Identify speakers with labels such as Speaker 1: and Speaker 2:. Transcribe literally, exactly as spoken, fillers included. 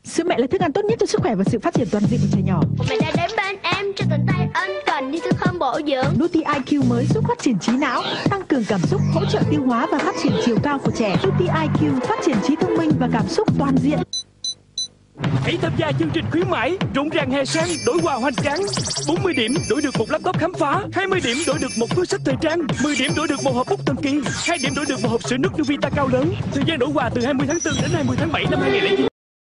Speaker 1: Sữa mẹ là thức ăn tốt nhất cho sức khỏe và sự phát triển toàn diện của trẻ nhỏ.
Speaker 2: Mẹ đã đến bên em cho tận tay ân cần như thức thơm bổ dưỡng.
Speaker 1: Nuti i kiu mới giúp phát triển trí não, tăng cường cảm xúc, hỗ trợ tiêu hóa và phát triển chiều cao của trẻ. Nuti i kiu phát triển trí thông minh và cảm xúc toàn diện.
Speaker 3: Hãy tham gia chương trình khuyến mãi rộn ràng hè sang đổi quà hoành tráng. bốn mươi điểm đổi được một laptop khám phá, hai mươi điểm đổi được một túi sách thời trang, mười điểm đổi được một hộp bút thần kỳ, hai điểm đổi được một hộp sữa nước Nuvita cao lớn. Thời gian đổi quà từ hai mươi tháng tư đến hai mươi tháng bảy năm hai nghìn không trăm lẻ chín.